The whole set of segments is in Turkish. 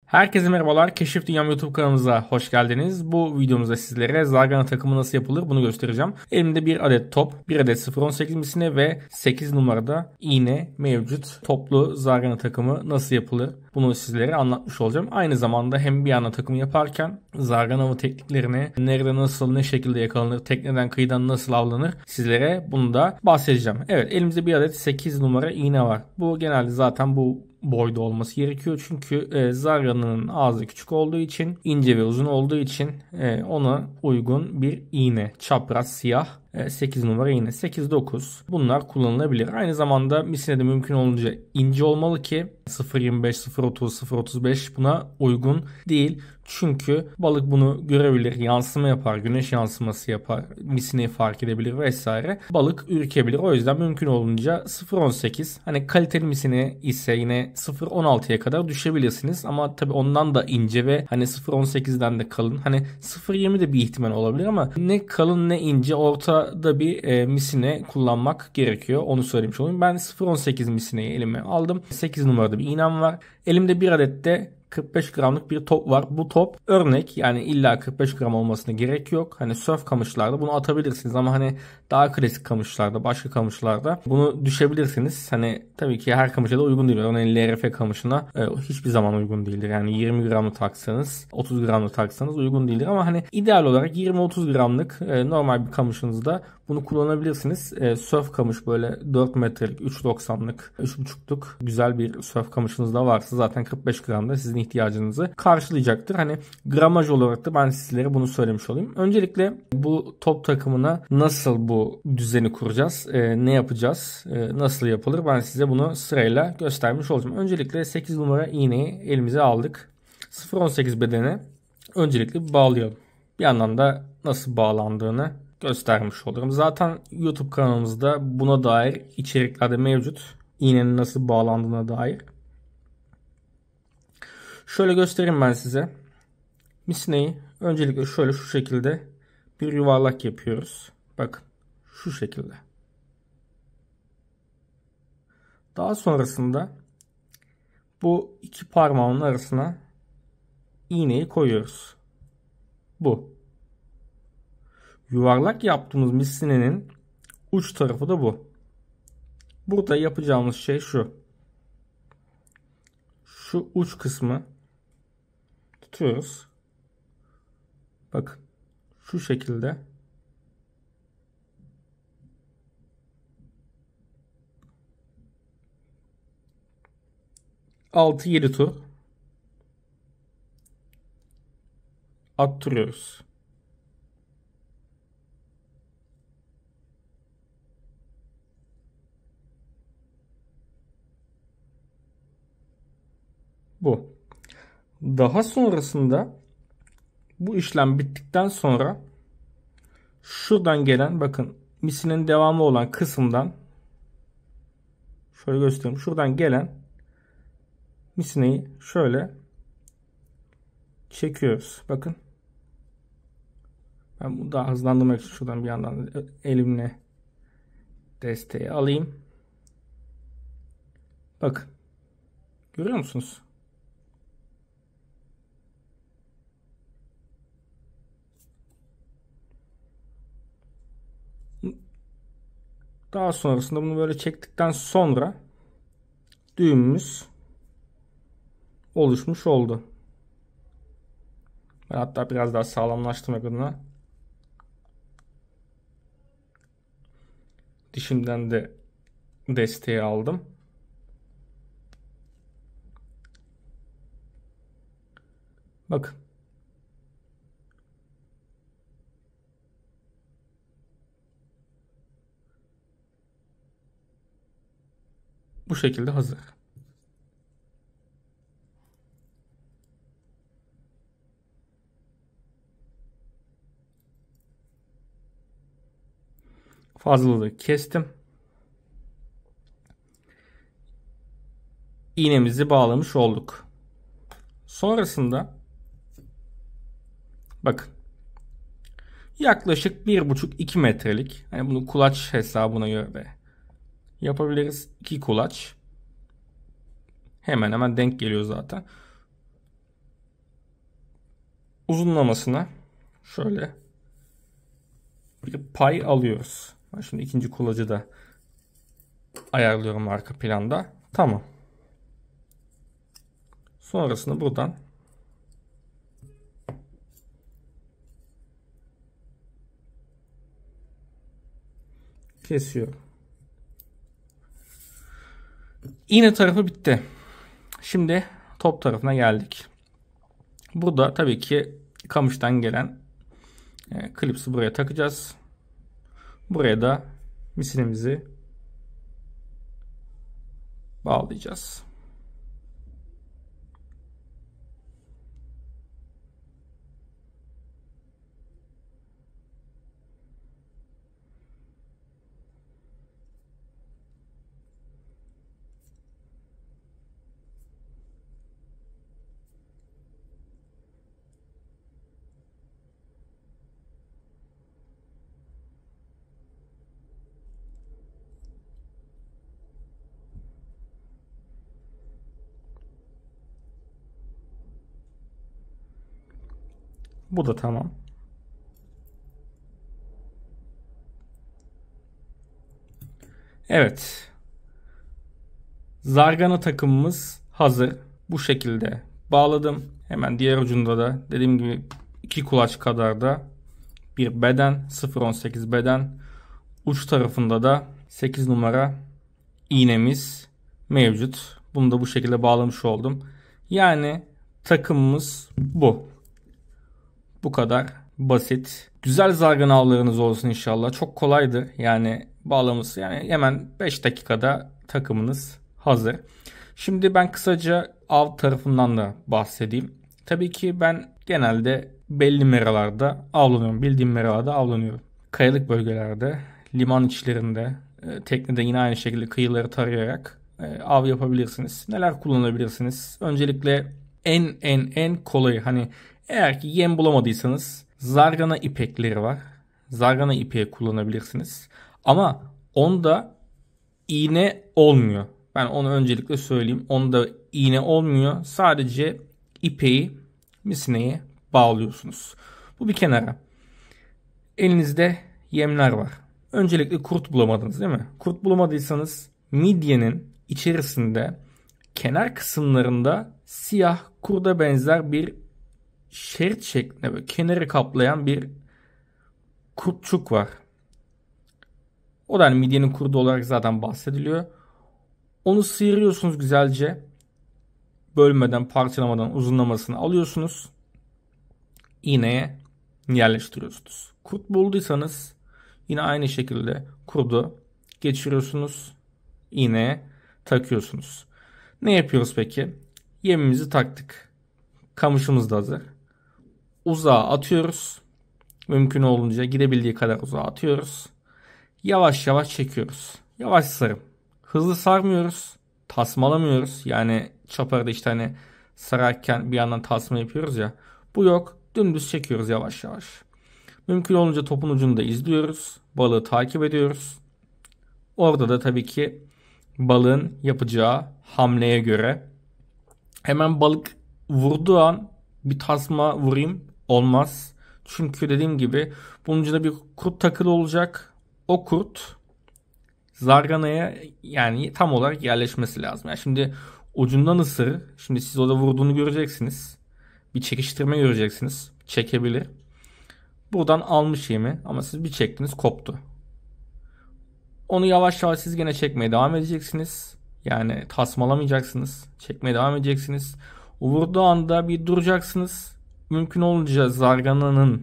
Herkese merhabalar. Keşif Dünyam YouTube kanalımıza hoş geldiniz. Bu videomuzda sizlere zargana takımı nasıl yapılır bunu göstereceğim. Elimde bir adet top, bir adet 0.18 misine ve 8 numarada iğne mevcut. Toplu zargana takımı nasıl yapılır bunu sizlere anlatmış olacağım. Aynı zamanda hem bir yana takımı yaparken zargana avı tekniklerini nerede nasıl ne şekilde yakalanır, tekneden kıyıdan nasıl avlanır sizlere bunu da bahsedeceğim. Evet, elimizde bir adet 8 numara iğne var. Bu genelde zaten bu boyda olması gerekiyor. Çünkü zarganın ağzı küçük olduğu için, ince ve uzun olduğu için ona uygun bir iğne. Çapraz siyah 8 numara iğne. 8-9 bunlar kullanılabilir. Aynı zamanda misine de mümkün olunca ince olmalı ki 0.25, 0.30, 0.35 buna uygun değil. Çünkü balık bunu görebilir, yansıma yapar, güneş yansıması yapar, misineyi fark edebilir vesaire. Balık ürkebilir. O yüzden mümkün olunca 0.18, hani kaliteli misine ise yine 0.16'ya kadar düşebilirsiniz. Ama tabii ondan da ince ve hani 0.18'den de kalın. Hani 0.20 de bir ihtimal olabilir ama ne kalın ne ince, ortada bir misine kullanmak gerekiyor. Onu söylemiş olayım. Ben 0.18 misineyi elime aldım. 8 numarada bir iğnem var. Elimde bir adet de 45 gramlık bir top var. Bu top örnek, yani illa 45 gram olmasına gerek yok. Hani surf kamışlarda bunu atabilirsiniz ama hani daha klasik kamışlarda, başka kamışlarda bunu düşebilirsiniz. Hani tabii ki her kamışa da uygun değil. Örneğin LRF kamışına hiçbir zaman uygun değildir. Yani 20 gramlı taksanız, 30 gramlı taksanız uygun değildir ama hani ideal olarak 20-30 gramlık normal bir kamışınızda bunu kullanabilirsiniz. Surf kamış böyle 4 metrelik, 3.90'lık, 3.5'luk güzel bir surf kamışınız da varsa zaten 45 gram da sizin ihtiyacınızı karşılayacaktır. Hani gramaj olarak da ben sizlere bunu söylemiş olayım. Öncelikle bu top takımına nasıl bu düzeni kuracağız? Ne yapacağız? Nasıl yapılır? Ben size bunu sırayla göstermiş olacağım. Öncelikle 8 numara iğneyi elimize aldık. 0.18 bedene öncelikle bağlayalım. Bir yandan da nasıl bağlandığını göstermiş olurum. Zaten YouTube kanalımızda buna dair içerikler de mevcut. İğnenin nasıl bağlandığına dair. Şöyle göstereyim ben size. Misineyi öncelikle şöyle şu şekilde bir yuvarlak yapıyoruz. Bakın şu şekilde. Daha sonrasında bu iki parmağın arasına iğneyi koyuyoruz. Bu. Yuvarlak yaptığımız misinenin uç tarafı da bu. Burada yapacağımız şey şu. Şu uç kısmı tutuyoruz. Bakın şu şekilde 6-7 tur attırıyoruz. Bu. Daha sonrasında bu işlem bittikten sonra şuradan gelen, bakın misinin devamı olan kısımdan şöyle göstereyim. Şuradan gelen misineyi şöyle çekiyoruz. Bakın. Ben bunu daha hızlandırmak için şuradan bir yandan elimle desteği alayım. Bakın. Görüyor musunuz? Daha sonrasında bunu böyle çektikten sonra düğümümüz oluşmuş oldu. Ben hatta biraz daha sağlamlaştırmak adına dişimden de desteği aldım. Bakın. Bu şekilde hazır. Fazlalığı kestim. İğnemizi bağlamış olduk. Sonrasında bakın yaklaşık 1,5-2 metrelik, hani bunu kulaç hesabına göre de yapabiliriz. 2 kulaç hemen hemen denk geliyor zaten. uzunlamasına şöyle bir pay alıyoruz. Ben şimdi ikinci kulacı da ayarlıyorum arka planda. Tamam. Sonrasında buradan kesiyorum. İğne tarafı bitti. Şimdi top tarafına geldik. Burada tabii ki kamıştan gelen klipsi buraya takacağız. Buraya da misinimizi bağlayacağız. Bu da tamam. Evet. Zargana takımımız hazır. Bu şekilde bağladım. Hemen diğer ucunda da dediğim gibi 2 kulaç kadar da bir beden, 0.18 beden. Uç tarafında da 8 numara iğnemiz mevcut. Bunu da bu şekilde bağlamış oldum. Yani takımımız bu. Bu kadar basit. Güzel zargana avlarınız olsun inşallah. Çok kolaydı. Yani bağlaması yani hemen 5 dakikada takımınız hazır. Şimdi ben kısaca av tarafından da bahsedeyim. Tabii ki ben genelde belli meralarda avlanıyorum. Bildiğim meralarda avlanıyorum. Kayalık bölgelerde, liman içlerinde, teknede yine aynı şekilde kıyıları tarayarak av yapabilirsiniz. Neler kullanabilirsiniz? Öncelikle en kolayı, hani eğer ki yem bulamadıysanız zargana ipekleri var. Zargana ipeği kullanabilirsiniz. Ama onda iğne olmuyor. Ben onu öncelikle söyleyeyim. Onda iğne olmuyor. Sadece ipeği misineye bağlıyorsunuz. Bu bir kenara. Elinizde yemler var. Öncelikle kurt bulamadınız değil mi? Kurt bulamadıysanız midyenin içerisinde kenar kısımlarında siyah kurda benzer bir şerit şeklinde böyle kenarı kaplayan bir kurtçuk var. O da hani midyenin kurdu olarak zaten bahsediliyor. Onu sıyırıyorsunuz güzelce. Bölmeden, parçalamadan uzunlamasını alıyorsunuz. İğneye yerleştiriyorsunuz. Kurt bulduysanız yine aynı şekilde kurdu geçiriyorsunuz. İğneye takıyorsunuz. Ne yapıyoruz peki? Yemimizi taktık. Kamışımız da hazır. Uzağa atıyoruz. Mümkün olunca gidebildiği kadar uzağa atıyoruz. Yavaş yavaş çekiyoruz. Yavaş sarım. Hızlı sarmıyoruz. Tasmalamıyoruz. Yani çaparda işte hani sararken bir yandan tasma yapıyoruz ya. Bu yok. Dümdüz çekiyoruz yavaş yavaş. Mümkün olunca topun ucunu da izliyoruz. Balığı takip ediyoruz. Orada da tabii ki balığın yapacağı hamleye göre hemen balık vurduğu an bir tasma vurayım olmaz. Çünkü dediğim gibi bunun ucunda bir kurt takılı olacak. O kurt zarganaya yani tam olarak yerleşmesi lazım. Yani şimdi ucundan ısırır. Şimdi siz orada vurduğunu göreceksiniz. Bir çekiştirme göreceksiniz. Çekebilir. Buradan almış yemi ama siz bir çektiniz koptu. Onu yavaş yavaş siz gene çekmeye devam edeceksiniz. Yani tasmalamayacaksınız. Çekmeye devam edeceksiniz. O vurduğu anda bir duracaksınız. Mümkün olunca zargananın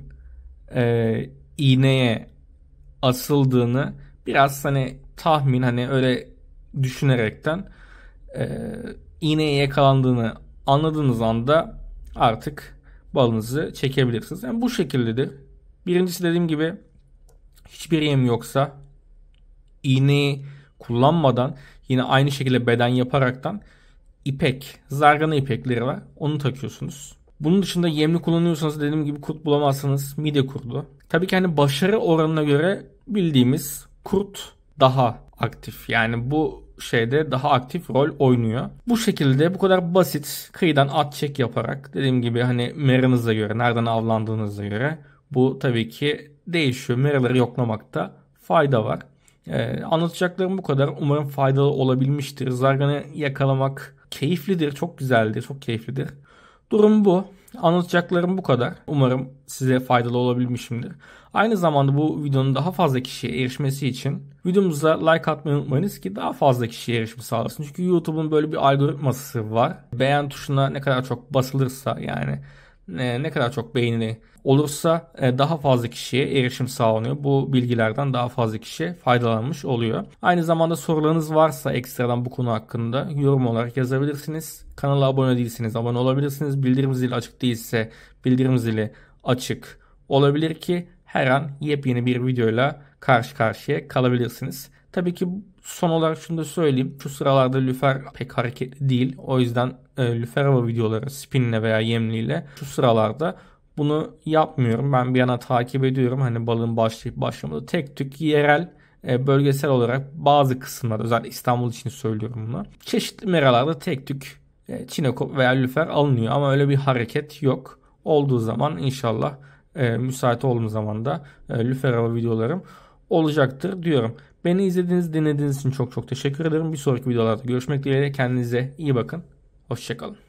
iğneye asıldığını biraz hani tahmin hani öyle düşünerekten iğneye yakalandığını anladığınız anda artık balınızı çekebilirsiniz. Yani bu şekildedir. Birincisi dediğim gibi hiçbir yem yoksa iğneyi kullanmadan yine aynı şekilde beden yaparaktan ipek, zargana ipekleri var. Onu takıyorsunuz. Bunun dışında yemli kullanıyorsanız dediğim gibi kurt bulamazsanız midye kurdu. Tabii ki hani başarı oranına göre bildiğimiz kurt daha aktif. Yani bu şeyde daha aktif rol oynuyor. Bu şekilde bu kadar basit kıyıdan at çek yaparak dediğim gibi hani meranıza göre, nereden avlandığınıza göre bu tabii ki değişiyor. Meraları yoklamakta fayda var. Anlatacaklarım bu kadar. Umarım faydalı olabilmiştir. Zargan'ı yakalamak keyiflidir, çok güzeldir, çok keyiflidir. Durum bu. Anlatacaklarım bu kadar. Umarım size faydalı olabilmişimdir. Aynı zamanda bu videonun daha fazla kişiye erişmesi için videomuza like atmayı unutmayınız ki daha fazla kişiye erişim sağlasın. Çünkü YouTube'un böyle bir algoritması var. Beğen tuşuna ne kadar çok basılırsa yani ne kadar çok beğeni olursa daha fazla kişiye erişim sağlanıyor. Bu bilgilerden daha fazla kişi faydalanmış oluyor. Aynı zamanda sorularınız varsa ekstradan bu konu hakkında yorum olarak yazabilirsiniz. Kanala abone değilseniz abone olabilirsiniz. Bildirim zili açık değilse bildirim zili açık olabilir ki her an yepyeni bir videoyla karşı karşıya kalabilirsiniz. Tabii ki son olarak şunu da söyleyeyim. Şu sıralarda lüfer pek hareketli değil. O yüzden lüfer hava videoları spinle veya yemliyle şu sıralarda bunu yapmıyorum. Ben bir yana takip ediyorum. Hani balığın başlayıp başlamadığı tek tük yerel bölgesel olarak bazı kısımlarda özellikle İstanbul için söylüyorum bunu. Çeşitli meralarda tek tük çinekop veya lüfer alınıyor ama öyle bir hareket yok. Olduğu zaman inşallah müsait olduğum zaman da lüfer hava videolarım olacaktır diyorum. Beni izlediğiniz, dinlediğiniz için çok çok teşekkür ederim. Bir sonraki videolarda görüşmek dileğiyle. Kendinize iyi bakın. Hoşçakalın.